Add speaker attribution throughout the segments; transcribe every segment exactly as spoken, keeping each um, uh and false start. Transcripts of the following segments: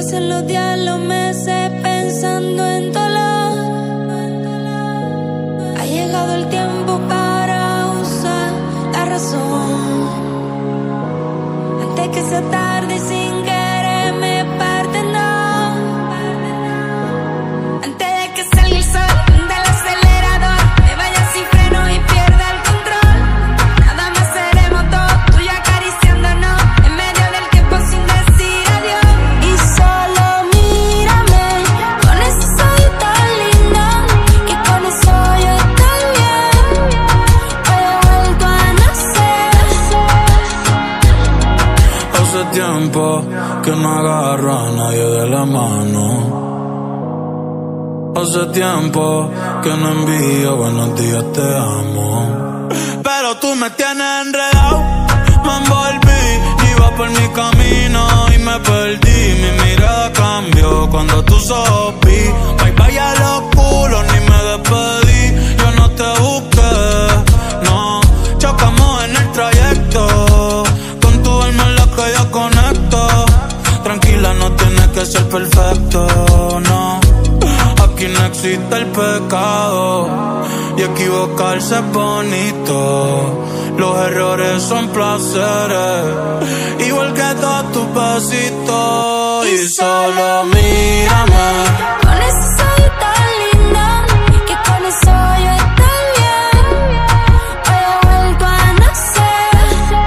Speaker 1: Pasan los días, los meses pensando en dolor. Ha llegado el tiempo para usar la razón. Antes que sea tarde y sin querer me parte, no. Antes de que salga el sol del acelerador, me vaya sin freno y pierda el control. Nada más seremos dos, tú y yo acariciándonos en medio del tiempo sin decir adiós. Y solo mírame con ese ojos tan lindo, que con eso yo estoy bien. Hoy he vuelto a nacer.
Speaker 2: Hace tiempo que no agarro a nadie de la mano. Hace tiempo que no envío buenos días, te amo. Pero tú me tienes enredado, me envolví, iba por mi camino y me perdí. Mi mirada cambió cuando tú sopí. Bye bye a los culos, ni me despedí. Yo no te busqué, no. Chocamos en el trayecto, con tu alma en la que yo conecto. Tranquila, no tienes que ser perfecto, no. Aquí no existe el pecado y equivocarse es bonito. Los errores son placeres, igual que todos tus besitos. Y solo mírame
Speaker 1: Con ese ojos tan lindo, que con eso yo estoy bien. Hoy he vuelto a nacer.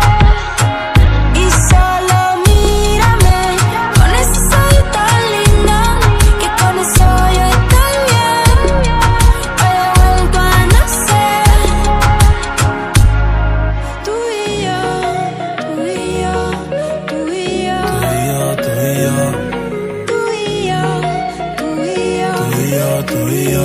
Speaker 1: Y solo mírame con ese ojos tan lindo, que con eso yo estoy bien. Hoy he vuelto a nacer. Tú y yo, tú y yo, tú y yo,
Speaker 2: tú y yo, tú y yo,
Speaker 1: tú y yo, tú y yo,
Speaker 2: tú y yo, tú y yo.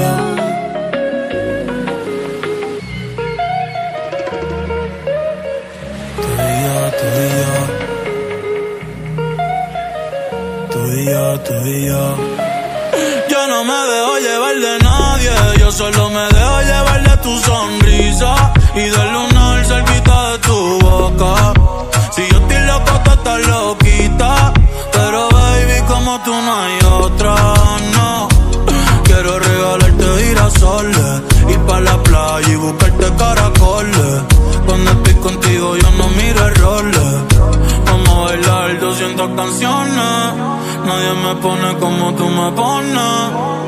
Speaker 2: Tú y yo, tú y yo, tú y yo. Yo no me dejo llevar de nadie, yo solo me dejo llevar de tu sonrisa y del lunar cerquita de tu boca. Si yo estoy loco, tú estás loquita, pero baby, como tú no hay otra, no. Quiero regalarte girasoles, ir pa' la playa y buscarte caracoles. Cuando estoy contigo yo no miro errores. Vamos a bailar doscientas canciones, nadie me pone como tú me pones.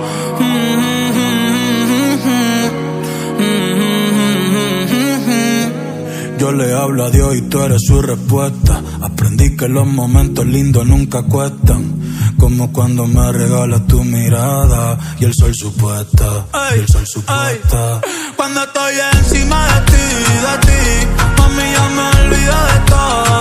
Speaker 2: Yo le hablo a Dios y tú eres su respuesta. Aprendí que los momentos lindos nunca cuestan, como cuando me regalas tu mirada y el sol supuesta, y el sol supuesta. Cuando estoy encima de ti, de ti, mami, ya me olvido de todo.